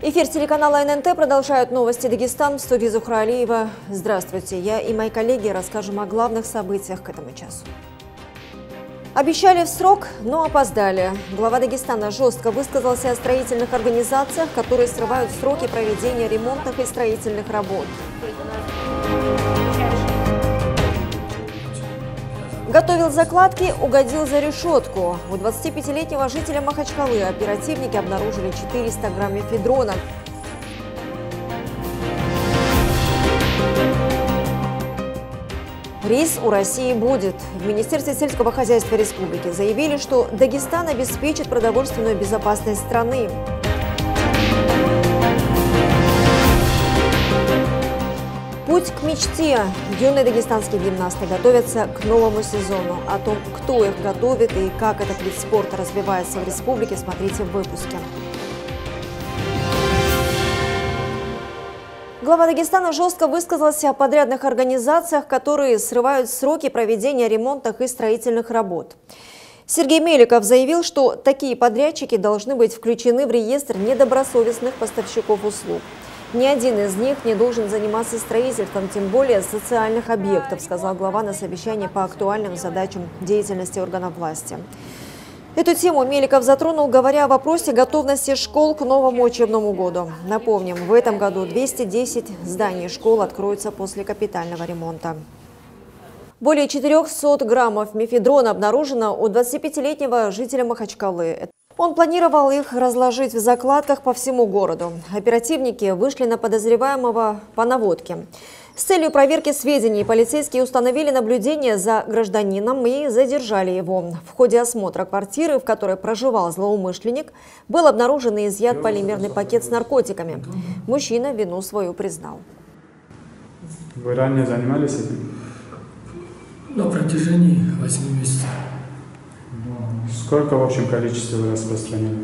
Эфир телеканала ННТ продолжают новости Дагестан. В студии Зухра Алиева. Здравствуйте. Я и мои коллеги расскажем о главных событиях к этому часу. Обещали в срок, но опоздали. Глава Дагестана жестко высказался о строительных организациях, которые срывают сроки проведения ремонтных и строительных работ. Готовил закладки, угодил за решетку. У 25-летнего жителя Махачкалы оперативники обнаружили 400 грамм мефедрона. Рис у России будет. В Министерстве сельского хозяйства республики заявили, что Дагестан обеспечит продовольственную безопасность страны. Путь к мечте. Юные дагестанские гимнасты готовятся к новому сезону. О том, кто их готовит и как этот вид спорта развивается в республике, смотрите в выпуске. Глава Дагестана жестко высказался о подрядных организациях, которые срывают сроки проведения ремонтных и строительных работ. Сергей Меликов заявил, что такие подрядчики должны быть включены в реестр недобросовестных поставщиков услуг. Ни один из них не должен заниматься строительством, тем более социальных объектов, сказал глава на совещании по актуальным задачам деятельности органов власти. Эту тему Меликов затронул, говоря о вопросе готовности школ к новому учебному году. Напомним, в этом году 210 зданий школ откроются после капитального ремонта. Более 400 граммов мефедрона обнаружено у 25-летнего жителя Махачкалы. Он планировал их разложить в закладках по всему городу. Оперативники вышли на подозреваемого по наводке. С целью проверки сведений полицейские установили наблюдение за гражданином и задержали его. В ходе осмотра квартиры, в которой проживал злоумышленник, был обнаружен и изъят полимерный пакет с наркотиками. Мужчина вину свою признал. Вы ранее занимались этим? На протяжении 8 месяцев. Сколько в общем количестве вы распространили?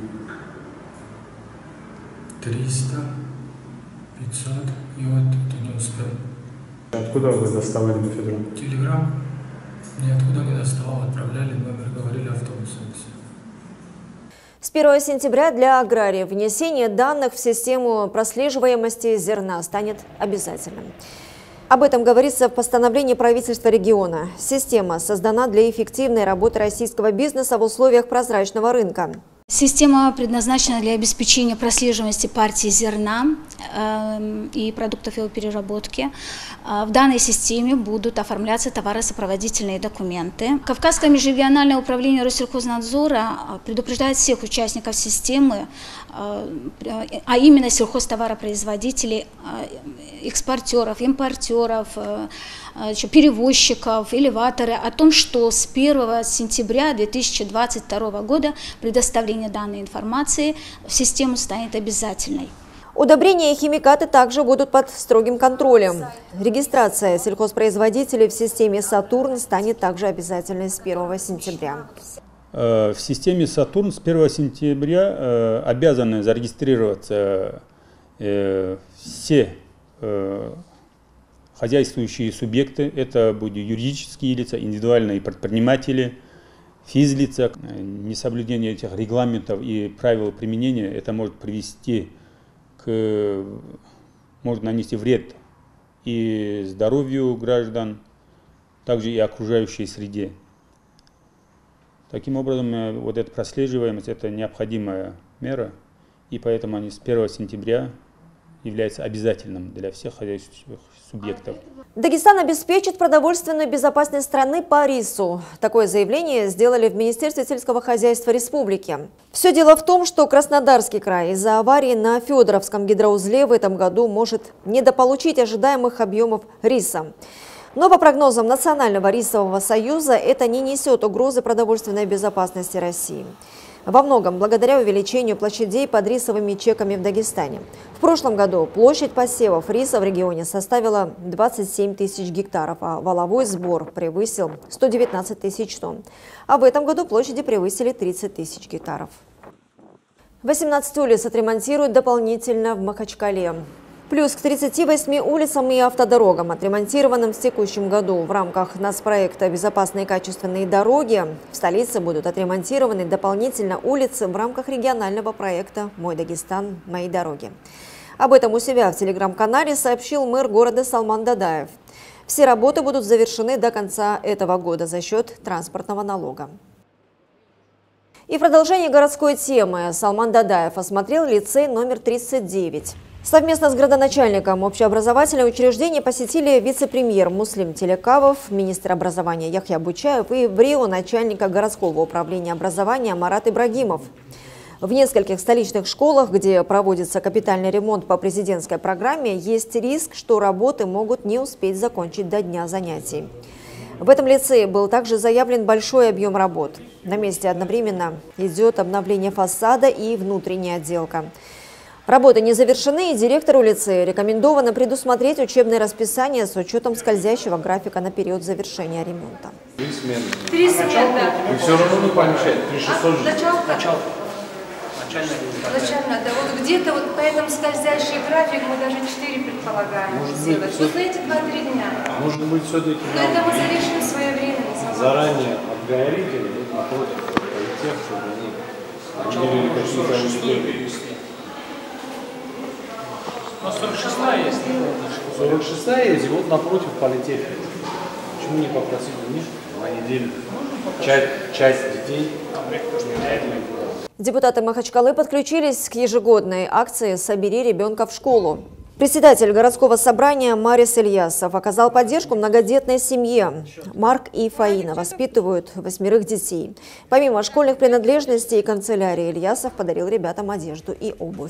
300, 500, и вот это не успел. Откуда вы доставали мефедрон? Телеграм. Ниоткуда не доставал, отправляли номер, говорили автобусом. С 1 сентября для аграриев внесение данных в систему прослеживаемости зерна станет обязательным. Об этом говорится в постановлении правительства региона. Система создана для эффективной работы российского бизнеса в условиях прозрачного рынка. Система предназначена для обеспечения прослеживаемости партии зерна и продуктов его переработки. В данной системе будут оформляться товаросопроводительные документы. Кавказское межрегиональное управление Россельхознадзора предупреждает всех участников системы, а именно сельхозтоваропроизводителей, экспортеров, импортеров, перевозчиков, элеваторы о том, что с 1 сентября 2022 года предоставление данной информации в систему станет обязательной. Удобрения и химикаты также будут под строгим контролем. Регистрация сельхозпроизводителей в системе «Сатурн» станет также обязательной с 1 сентября. В системе «Сатурн» с 1 сентября обязаны зарегистрироваться все хозяйствующие субъекты. Это будут юридические лица, индивидуальные предприниматели, физлица. Несоблюдение этих регламентов и правил применения это может привести может нанести вред и здоровью граждан, также и окружающей среде. Таким образом, вот эта прослеживаемость – это необходимая мера, и поэтому они с 1 сентября является обязательным для всех хозяйственных субъектов. Дагестан обеспечит продовольственную безопасность страны по рису. Такое заявление сделали в Министерстве сельского хозяйства республики. Все дело в том, что Краснодарский край из-за аварии на Федоровском гидроузле в этом году может недополучить ожидаемых объемов риса. Но по прогнозам Национального рисового союза это не несет угрозы продовольственной безопасности России. Во многом благодаря увеличению площадей под рисовыми чеками в Дагестане. В прошлом году площадь посевов риса в регионе составила 27 тысяч гектаров, а валовой сбор превысил 119 тысяч тонн. А в этом году площади превысили 30 тысяч гектаров. 18 улиц отремонтируют дополнительно в Махачкале. Плюс к 38 улицам и автодорогам, отремонтированным в текущем году в рамках нацпроекта «Безопасные и качественные дороги», в столице будут отремонтированы дополнительно улицы в рамках регионального проекта «Мой Дагестан. Мои дороги». Об этом у себя в телеграм-канале сообщил мэр города Салман Дадаев. Все работы будут завершены до конца этого года за счет транспортного налога. И в продолжении городской темы Салман Дадаев осмотрел лицей номер 39. Совместно с градоначальником общеобразовательного учреждения посетили вице-премьер Муслим Телекавов, министр образования Яхья Бучаев и в Рио начальника городского управления образования Марат Ибрагимов. В нескольких столичных школах, где проводится капитальный ремонт по президентской программе, есть риск, что работы могут не успеть закончить до дня занятий. В этом лицее был также заявлен большой объем работ. На месте одновременно идет обновление фасада и внутренняя отделка. Работы не завершены, и директору лицея рекомендовано предусмотреть учебное расписание с учетом скользящего графика на период завершения ремонта. 3 смены. 3 смены. И все равно не помешает. 3600 же. Начало. Начально, да. Вот где-то вот поэтому скользящий график мы даже 4 предполагаем сделать. Вот на эти 2-3 дня. Может быть, все-таки Но это мы завершим своевременно. заранее отговорить или напротив тех, чтобы они отделили какие-то аудитории. Но 46-я есть. 46-я есть, и вот напротив политехники. Почему не попросить у них на неделю часть детей? Депутаты Махачкалы подключились к ежегодной акции «Собери ребенка в школу». Председатель городского собрания Марис Ильясов оказал поддержку многодетной семье. Марк и Фаина воспитывают 8 детей. Помимо школьных принадлежностей и канцелярии, Ильясов подарил ребятам одежду и обувь.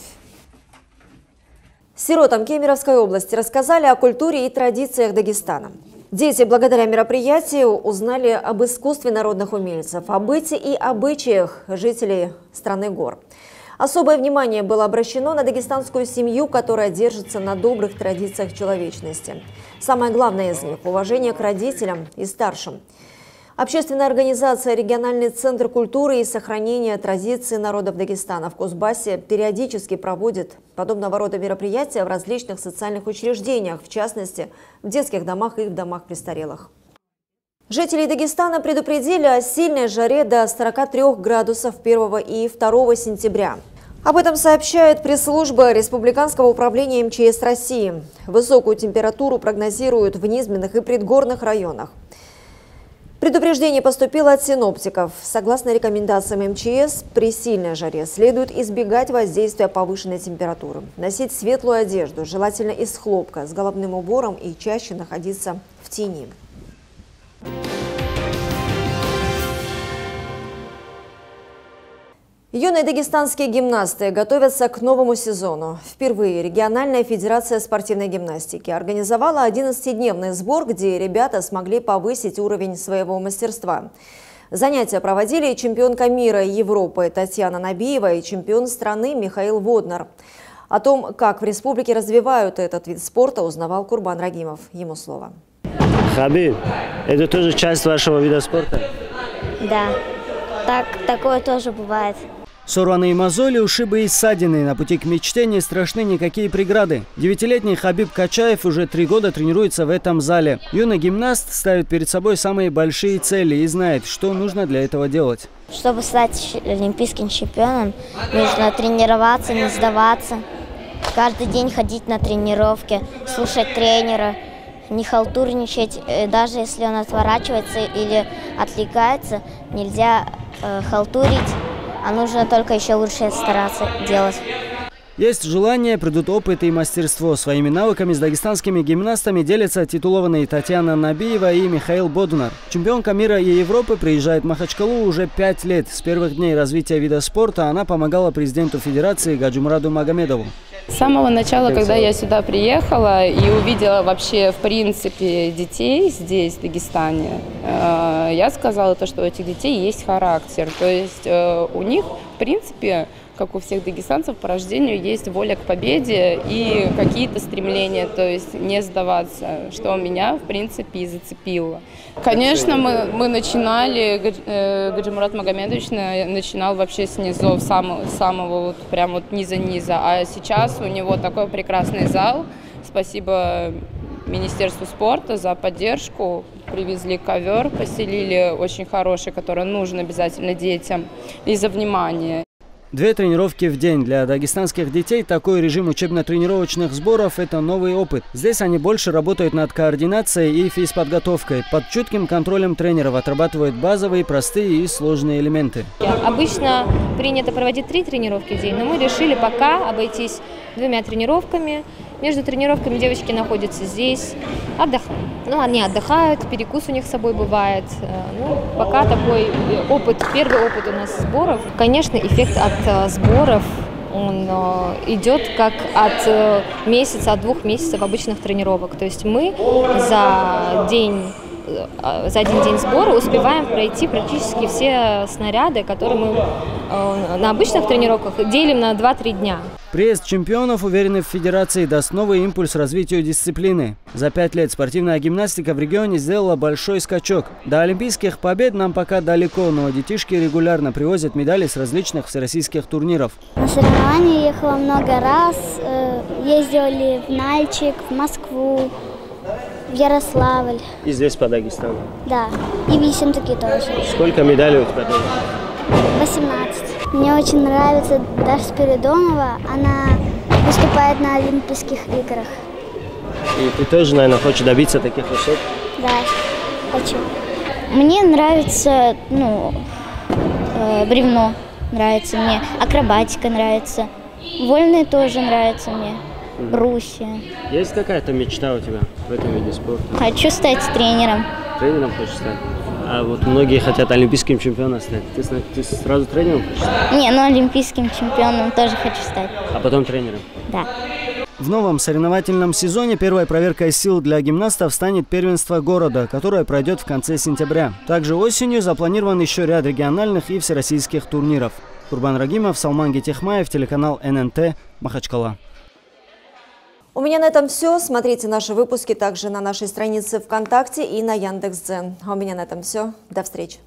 Сиротам Кемеровской области рассказали о культуре и традициях Дагестана. Дети благодаря мероприятию узнали об искусстве народных умельцев, о быте и обычаях жителей страны гор. Особое внимание было обращено на дагестанскую семью, которая держится на добрых традициях человечности. Самое главное из них – уважение к родителям и старшим. Общественная организация «Региональный центр культуры и сохранения традиций народов Дагестана» в Кузбассе периодически проводит подобного рода мероприятия в различных социальных учреждениях, в частности, в детских домах и в домах престарелых. Жителей Дагестана предупредили о сильной жаре до 43 градусов 1 и 2 сентября. Об этом сообщает пресс-служба Республиканского управления МЧС России. Высокую температуру прогнозируют в низменных и предгорных районах. Предупреждение поступило от синоптиков. Согласно рекомендациям МЧС, при сильной жаре следует избегать воздействия повышенной температуры, носить светлую одежду, желательно из хлопка, с головным убором и чаще находиться в тени. Юные дагестанские гимнасты готовятся к новому сезону. Впервые региональная федерация спортивной гимнастики организовала 11-дневный сбор, где ребята смогли повысить уровень своего мастерства. Занятия проводили чемпионка мира и Европы Татьяна Набиева и чемпион страны Михаил Воднар. О том, как в республике развивают этот вид спорта, узнавал Курбан Рагимов. Ему слово. Хабиб, это тоже часть вашего вида спорта? Да, такое тоже бывает. Сорванные мозоли, ушибы и ссадины. На пути к мечте не страшны никакие преграды. 9-летний Хабиб Качаев уже 3 года тренируется в этом зале. Юный гимнаст ставит перед собой самые большие цели и знает, что нужно для этого делать. Чтобы стать олимпийским чемпионом, нужно тренироваться, не сдаваться. Каждый день ходить на тренировки, слушать тренера, не халтурничать. Даже если он отворачивается или отвлекается, нельзя халтурить. А нужно только еще лучше стараться делать. Есть желание, придут опыт и мастерство. Своими навыками с дагестанскими гимнастами делятся титулованные Татьяна Набиева и Михаил Боднар. Чемпионка мира и Европы приезжает в Махачкалу уже 5 лет. С первых дней развития вида спорта она помогала президенту федерации Гаджумураду Магомедову. С самого начала, когда я сюда приехала и увидела вообще, в принципе, детей здесь, в Дагестане, я сказала, что у этих детей есть характер. То есть у них, в принципе, как у всех дагестанцев, по рождению есть воля к победе и какие-то стремления, то есть не сдаваться, что меня, в принципе, и зацепило. Конечно, мы начинали, Гаджимурат Магомедович начинал вообще с низов, самого вот прям вот низа-низа, а сейчас у него такой прекрасный зал. Спасибо Министерству спорта за поддержку. Привезли ковер, поселили очень хороший, который нужен обязательно детям, и за внимание. 2 тренировки в день. Для дагестанских детей такой режим учебно-тренировочных сборов – это новый опыт. Здесь они больше работают над координацией и физподготовкой. Под чутким контролем тренеров отрабатывают базовые, простые и сложные элементы. Обычно принято проводить 3 тренировки в день, но мы решили пока обойтись 2 тренировками. Между тренировками девочки находятся здесь, отдыхают. Они отдыхают, перекус у них с собой бывает. Пока такой опыт, первый опыт у нас сборов. Конечно, эффект от сборов, он идет как от месяца, от 2 месяцев обычных тренировок. То есть мы за один день сбора успеваем пройти практически все снаряды, которые мы на обычных тренировках делим на 2-3 дня. Приезд чемпионов, уверены в федерации, даст новый импульс развитию дисциплины. За 5 лет спортивная гимнастика в регионе сделала большой скачок. До олимпийских побед нам пока далеко, но детишки регулярно привозят медали с различных всероссийских турниров. На соревнования ехала много раз. Ездили в Нальчик, в Москву, в Ярославль. И здесь по Дагестану? Да, и в Ессентуки тоже. Сколько медалей у тебя было? 18. Мне очень нравится Даша Спиридонова. Она выступает на Олимпийских играх. И ты тоже, наверное, хочешь добиться таких высот? Да, хочу. Мне нравится, бревно нравится мне, акробатика нравится, вольные тоже нравятся мне, брусья. Есть какая-то мечта у тебя в этом виде спорта? Хочу стать тренером. Тренером хочешь стать? А вот многие хотят олимпийским чемпионом стать. Ты сразу тренером хочешь стать? Не, олимпийским чемпионом тоже хочу стать. А потом тренером? Да. В новом соревновательном сезоне первой проверкой сил для гимнастов станет первенство города, которое пройдет в конце сентября. Также осенью запланирован еще ряд региональных и всероссийских турниров. Курбан Рагимов, Салман Гетехмаев, телеканал ННТ, Махачкала. У меня на этом все. Смотрите наши выпуски также на нашей странице ВКонтакте и на Яндекс.Дзен. А у меня на этом все. До встречи.